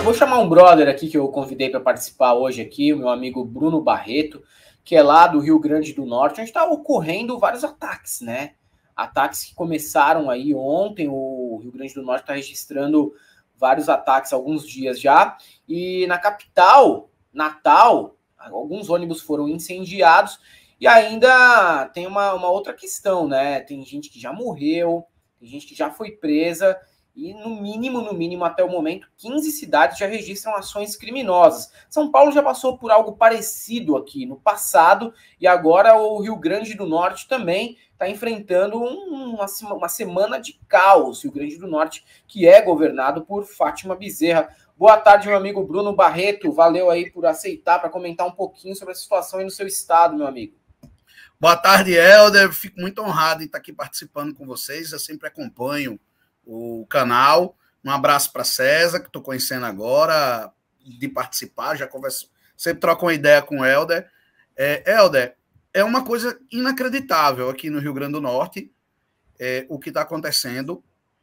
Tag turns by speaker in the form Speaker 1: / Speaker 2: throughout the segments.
Speaker 1: vou chamar um brother aqui que eu convidei para participar hoje aqui, o meu amigo Bruno Barreto, que é lá do Rio Grande do Norte, onde está ocorrendo vários ataques, né? Ataques que começaram aí ontem, o Rio Grande do Norte está registrando vários ataques há alguns dias já, e na capital, Natal, alguns ônibus foram incendiados, e ainda tem uma outra questão, né? Tem gente que já morreu, tem gente que já foi presa, e no mínimo, até o momento, 15 cidades já registram ações criminosas. São Paulo já passou por algo parecido aqui no passado, e agora o Rio Grande do Norte também está enfrentando uma semana de caos. Rio Grande do Norte, que é governado por Fátima Bezerra. Boa tarde, meu amigo Bruno Barreto. Valeu aí por aceitar para comentar um pouquinho sobre a situação aí no seu estado, meu amigo.
Speaker 2: Boa tarde, Helder. Fico muito honrado em estar aqui participando com vocês. Eu sempre acompanho o canal. Um abraço para César, que estou conhecendo agora, de participar. Já converso, sempre troco uma ideia com o Helder. Helder, é uma coisa inacreditável aqui no Rio Grande do Norte, o que está acontecendo.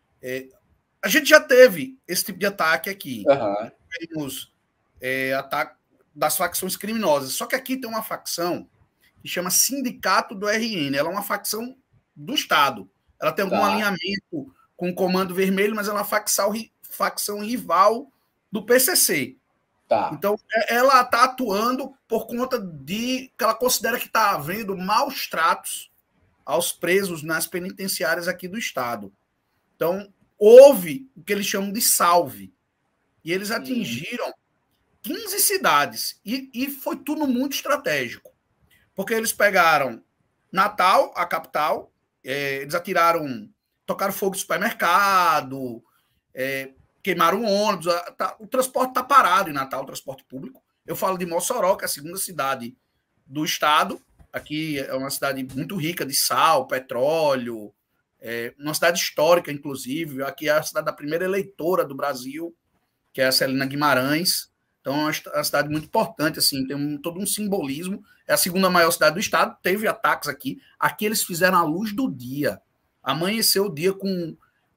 Speaker 2: A gente já teve esse tipo de ataque aqui. Temos ataque das facções criminosas. Só que aqui tem uma facção que chama Sindicato do RN. Ela é uma facção do Estado. Ela tem algum alinhamento com o Comando Vermelho, mas ela é uma facção rival do PCC. Então, ela está atuando por conta de que ela considera que está havendo maus tratos aos presos nas penitenciárias aqui do Estado. Então, houve o que eles chamam de salve. E eles atingiram 15 cidades. E foi tudo muito estratégico. Porque eles pegaram Natal, a capital, eles atiraram, tocaram fogo no supermercado, queimaram ônibus, o transporte está parado em Natal, o transporte público. Eu falo de Mossoró, que é a segunda cidade do estado. Aqui é uma cidade muito rica de sal, petróleo, uma cidade histórica, inclusive. Aqui é a cidade da primeira eleitora do Brasil, que é a Celina Guimarães. Então, é uma cidade muito importante, assim, tem todo um simbolismo. É a segunda maior cidade do estado, teve ataques aqui. Aqui eles fizeram a luz do dia. Amanheceu o dia com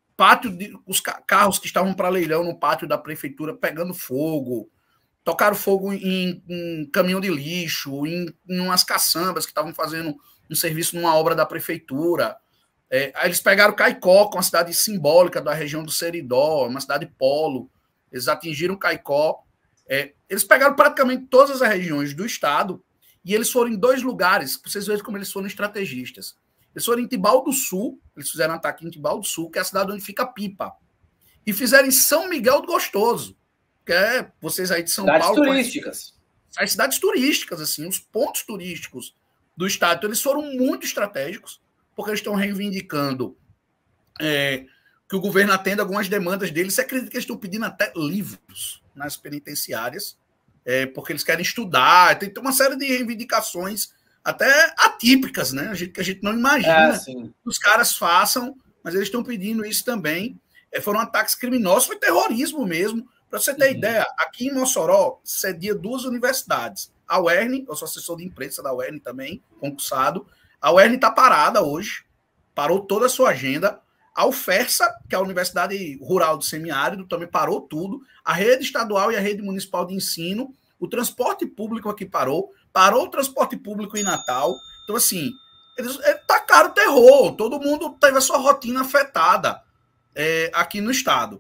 Speaker 2: os carros que estavam para leilão no pátio da prefeitura pegando fogo, tocaram fogo em caminhão de lixo, em umas caçambas que estavam fazendo um serviço numa obra da prefeitura. Aí eles pegaram Caicó, com a cidade simbólica da região do Seridó, uma cidade polo. Eles atingiram Caicó. Eles pegaram praticamente todas as regiões do estado e eles foram em 2 lugares, para vocês verem como eles foram estrategistas. Eles foram em Tibau do Sul, eles fizeram um ataque em Tibau do Sul, que é a cidade onde fica Pipa. E fizeram em São Miguel do Gostoso, que é vocês aí de São Paulo.
Speaker 1: Cidades turísticas.
Speaker 2: As cidades turísticas, assim, os pontos turísticos do estado. Então, eles foram muito estratégicos, porque eles estão reivindicando que o governo atenda algumas demandas deles. Você acredita que eles estão pedindo até livros nas penitenciárias, porque eles querem estudar, tem uma série de reivindicações até atípicas, né? Que a gente não imagina que os caras façam, mas eles estão pedindo isso também. Foram ataques criminosos, foi terrorismo mesmo. Para você ter ideia, aqui em Mossoró cedia 2 universidades. A UERN, eu sou assessor de imprensa da UERN também, concursado. A UERN está parada hoje, parou toda a sua agenda. A UFERSA, que é a Universidade Rural do Semiárido, também parou tudo. A rede estadual e a rede municipal de ensino. O transporte público aqui parou o transporte público em Natal. Então, assim, eles tacaram terror. Todo mundo teve a sua rotina afetada aqui no estado.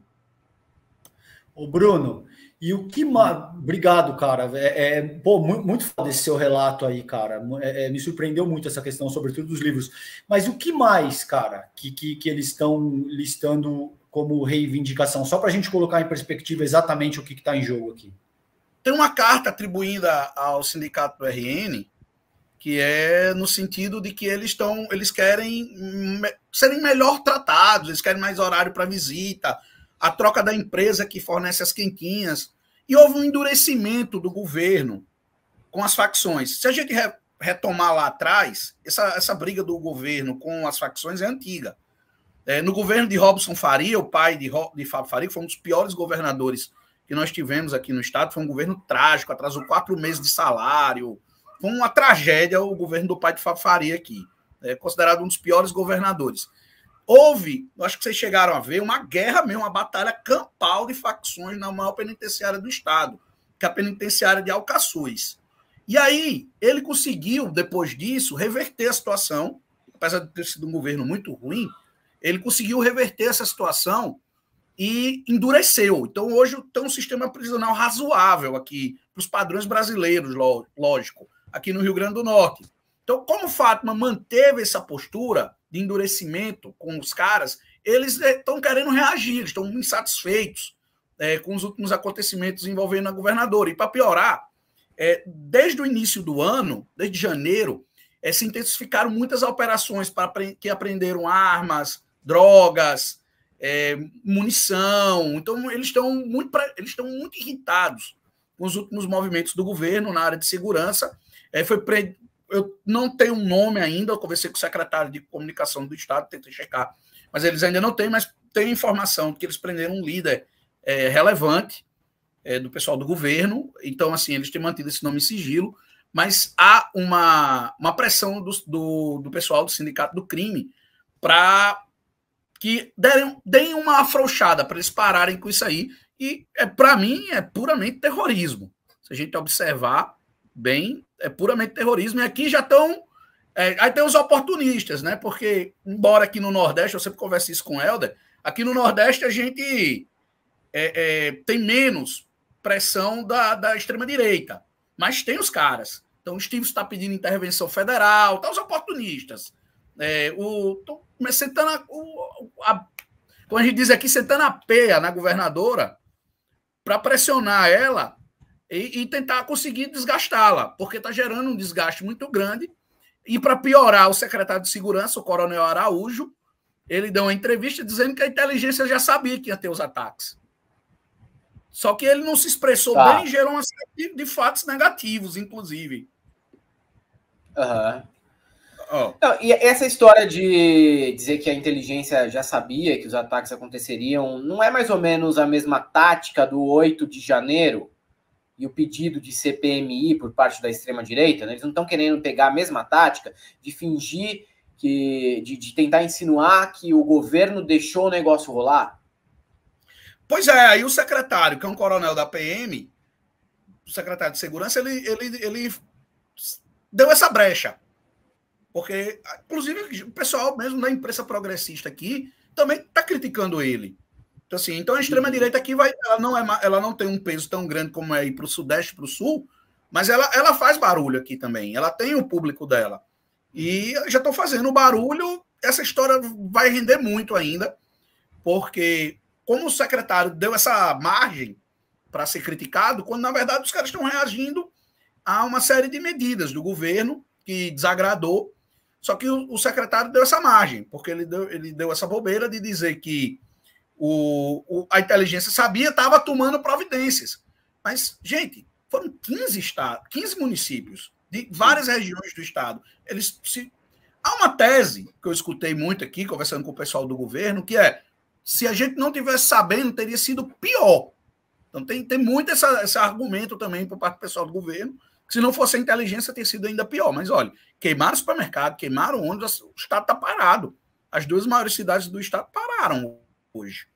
Speaker 3: Ô, Bruno, e o que mais... Obrigado, cara. Muito foda esse seu relato aí, cara. Me surpreendeu muito essa questão, sobretudo dos livros. Mas o que mais, cara, que eles estão listando como reivindicação? Só para a gente colocar em perspectiva exatamente o que está em jogo aqui.
Speaker 2: Tem uma carta atribuída ao Sindicato do RN, que é no sentido de que eles querem serem melhor tratados, eles querem mais horário para visita, a troca da empresa que fornece as quentinhas, e houve um endurecimento do governo com as facções. Se a gente retomar lá atrás, essa briga do governo com as facções é antiga. No governo de Robson Faria, o pai de Fábio Faria, que foi um dos piores governadores que nós tivemos aqui no estado, foi um governo trágico, atrasou 4 meses de salário, foi uma tragédia o governo do pai de Fábio Faria aqui, considerado um dos piores governadores. houve, acho que vocês chegaram a ver, uma guerra mesmo, uma batalha campal de facções na maior penitenciária do estado, que é a penitenciária de Alcaçuz. E aí, ele conseguiu, depois disso, reverter a situação, apesar de ter sido um governo muito ruim, ele conseguiu reverter essa situação e endureceu. Então, hoje tem um sistema prisional razoável aqui, para os padrões brasileiros, lógico, aqui no Rio Grande do Norte. Então, como Fátima manteve essa postura de endurecimento com os caras, eles estão querendo reagir, estão insatisfeitos com os últimos acontecimentos envolvendo a governadora. E, para piorar, desde o início do ano, desde janeiro, se intensificaram muitas operações que apreenderam armas, drogas, munição. Então, eles estão muito irritados com os últimos movimentos do governo na área de segurança. Eu não tenho um nome ainda, eu conversei com o secretário de comunicação do estado, tentei checar, mas eles ainda não têm, mas tem informação de que eles prenderam um líder relevante do pessoal do governo. Então, assim, eles têm mantido esse nome em sigilo, mas há uma pressão do pessoal do Sindicato do Crime para que deem uma afrouxada, para eles pararem com isso aí. E, para mim, é puramente terrorismo. Se a gente observar bem, é puramente terrorismo. E aqui já estão... aí tem os oportunistas, né? Porque, embora aqui no Nordeste, eu sempre converso isso com o Helder, aqui no Nordeste a gente tem menos pressão da extrema-direita, mas tem os caras. Então, o Steve está pedindo intervenção federal, tá os oportunistas. Como a gente diz aqui, sentando a peia na governadora para pressionar ela e tentar conseguir desgastá-la, porque está gerando um desgaste muito grande. E, para piorar, o secretário de Segurança, o Coronel Araújo, ele deu uma entrevista dizendo que a inteligência já sabia que ia ter os ataques. Só que ele não se expressou bem e gerou uma série de fatos negativos, inclusive.
Speaker 1: Não, e essa história de dizer que a inteligência já sabia que os ataques aconteceriam, não é mais ou menos a mesma tática do 8 de janeiro e o pedido de CPMI por parte da extrema-direita? Né? Eles não estão querendo pegar a mesma tática de fingir de tentar insinuar que o governo deixou o negócio rolar?
Speaker 2: Pois é, aí o secretário, que é um coronel da PM, o secretário de Segurança, ele deu essa brecha. Porque, inclusive, o pessoal mesmo da imprensa progressista aqui também está criticando ele. Então, assim, a extrema-direita aqui ela não tem um peso tão grande como é ir para o Sudeste e para o Sul, mas ela faz barulho aqui também. Ela tem o público dela. E já estão fazendo barulho. Essa história vai render muito ainda, porque como o secretário deu essa margem para ser criticado, quando, na verdade, os caras estão reagindo a uma série de medidas do governo que desagradou. Só que o secretário deu essa margem, porque ele deu essa bobeira de dizer que a inteligência sabia, estava tomando providências. Mas, gente, foram 15 municípios de várias regiões do estado. Há uma tese que eu escutei muito aqui, conversando com o pessoal do governo, que se a gente não tivesse sabendo, teria sido pior. Então, tem muito esse argumento também por parte do pessoal do governo, que se não fosse a inteligência, teria sido ainda pior. Mas, olha, queimaram o supermercado, queimaram ônibus, o estado está parado. As duas maiores cidades do estado pararam hoje.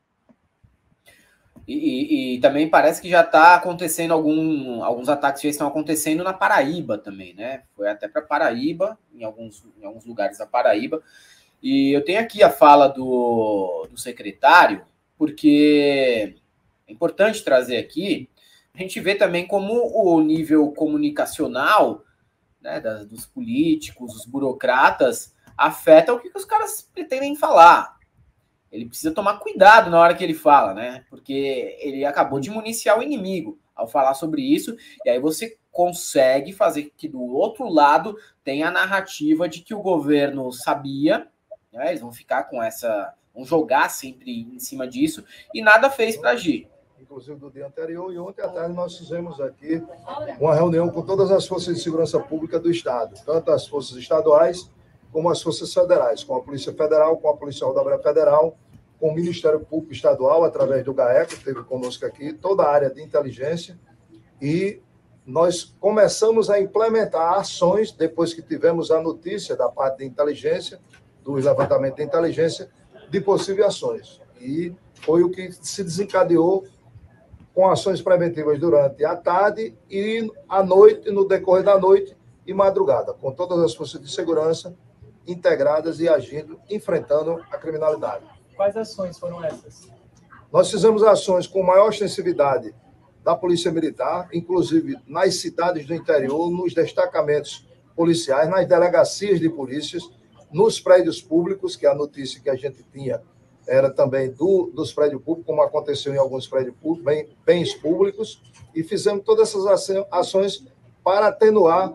Speaker 1: E também parece que já está acontecendo alguns ataques já estão acontecendo na Paraíba também, né? Foi até para Paraíba, em alguns lugares da Paraíba. E eu tenho aqui a fala do secretário, porque é importante trazer aqui. A gente vê também como o nível comunicacional, né, dos políticos, os burocratas, afeta o que os caras pretendem falar. Ele precisa tomar cuidado na hora que ele fala, né? Porque ele acabou de municiar o inimigo ao falar sobre isso, e aí você consegue fazer que do outro lado tenha a narrativa de que o governo sabia, né? Eles vão ficar com vão jogar sempre em cima disso, e nada fez para agir.
Speaker 4: Inclusive do dia anterior, e ontem à tarde nós fizemos aqui uma reunião com todas as forças de segurança pública do Estado, tanto as forças estaduais como as forças federais, com a Polícia Federal, com a Polícia Rodoviária Federal, com o Ministério Público Estadual, através do GAECO, que esteve conosco aqui, toda a área de inteligência, e nós começamos a implementar ações, depois que tivemos a notícia da parte de inteligência, dos levantamentos de inteligência de possíveis ações. E foi o que se desencadeou com ações preventivas durante a tarde e à noite, no decorrer da noite e madrugada, com todas as forças de segurança integradas e agindo, enfrentando a criminalidade.
Speaker 5: Quais ações foram essas?
Speaker 4: Nós fizemos ações com maior extensividade da Polícia Militar, inclusive nas cidades do interior, nos destacamentos policiais, nas delegacias de polícias, nos prédios públicos, que a notícia que a gente tinha era também dos prédios públicos, como aconteceu em alguns prédios públicos, bens públicos, e fizemos todas essas ações para atenuar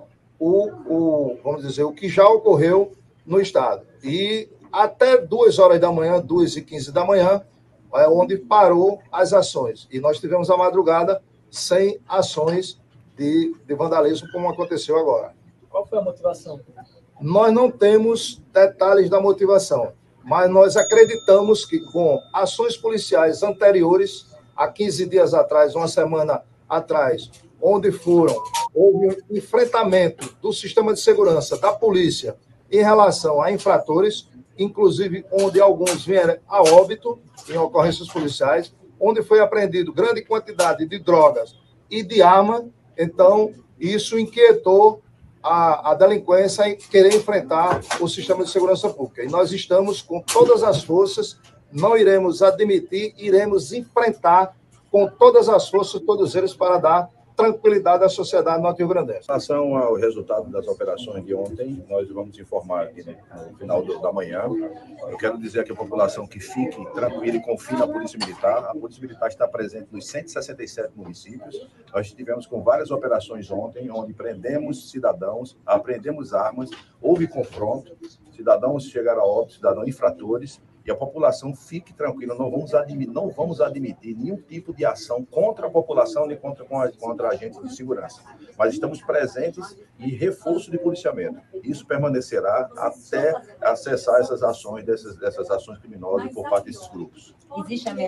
Speaker 4: vamos dizer, o que já ocorreu no Estado. E até 2 horas da manhã, 2h15 da manhã, é onde parou as ações. E nós tivemos a madrugada sem ações de vandalismo, como aconteceu agora.
Speaker 5: Qual foi a motivação?
Speaker 4: Nós não temos detalhes da motivação, mas nós acreditamos que com ações policiais anteriores, há 15 dias atrás, uma semana atrás, onde houve um enfrentamento do sistema de segurança da polícia em relação a infratores, inclusive onde alguns vieram a óbito em ocorrências policiais, onde foi apreendido grande quantidade de drogas e de arma. Então, isso inquietou a delinquência em querer enfrentar o sistema de segurança pública. E nós estamos com todas as forças, não iremos admitir, iremos enfrentar com todas as forças, todos eles, para dar tranquilidade à sociedade norte-rio-grandense.
Speaker 6: Em relação ao resultado das operações de ontem, nós vamos informar aqui no final da manhã. Eu quero dizer aqui à população que fique tranquila e confie na Polícia Militar. A Polícia Militar está presente nos 167 municípios. Nós estivemos com várias operações ontem, onde prendemos cidadãos, apreendemos armas, houve confronto, cidadãos chegaram a óbito, cidadãos infratores. E a população fique tranquila, não vamos admitir nenhum tipo de ação contra a população nem contra agentes de segurança. Mas estamos presentes e reforço de policiamento. Isso permanecerá até acessar essas ações, dessas ações criminosas por parte desses grupos.
Speaker 2: Existe a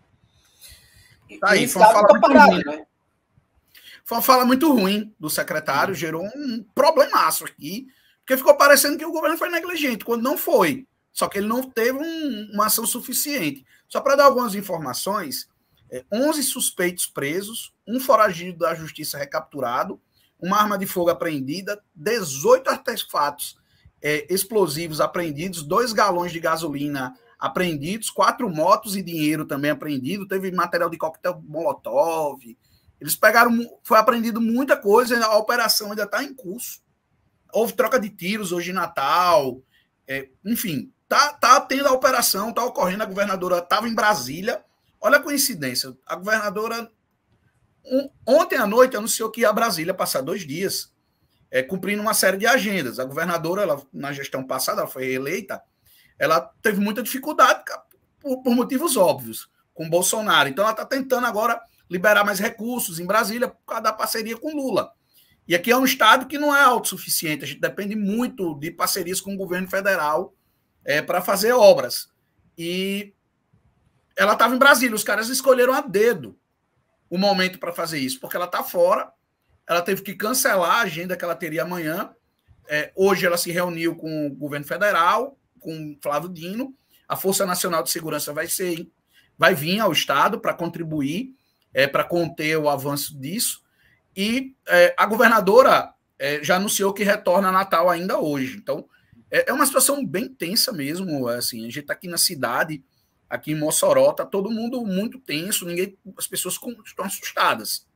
Speaker 2: aí, foi uma fala muito ruim, né? Foi uma fala muito ruim do secretário, gerou um problemaço aqui, porque ficou parecendo que o governo foi negligente, quando não foi. Só que ele não teve uma ação suficiente. Só para dar algumas informações, 11 suspeitos presos, um foragido da justiça recapturado, uma arma de fogo apreendida, 18 artefatos explosivos apreendidos, 2 galões de gasolina apreendidos, 4 motos e dinheiro também apreendido, teve material de coquetel molotov. Eles pegaram, foi apreendido muita coisa, a operação ainda está em curso. Houve troca de tiros hoje em Natal, enfim. Tá tendo a operação, tá ocorrendo, a governadora estava em Brasília. Olha a coincidência, a governadora ontem à noite anunciou que ia a Brasília passar 2 dias, cumprindo uma série de agendas. A governadora, ela, na gestão passada, ela foi reeleita, ela teve muita dificuldade por motivos óbvios com Bolsonaro. Então ela está tentando agora liberar mais recursos em Brasília por causa da parceria com Lula. E aqui é um estado que não é autossuficiente, a gente depende muito de parcerias com o governo federal para fazer obras. E ela estava em Brasília, os caras escolheram a dedo o momento para fazer isso, porque ela está fora, ela teve que cancelar a agenda que ela teria amanhã. Hoje ela se reuniu com o governo federal, com Flávio Dino, a Força Nacional de Segurança vai vir ao estado para contribuir, para conter o avanço disso, e a governadora já anunciou que retorna a Natal ainda hoje. Então, é uma situação bem tensa mesmo. Assim, a gente está aqui na cidade, aqui em Mossoró, está todo mundo muito tenso, as pessoas estão assustadas.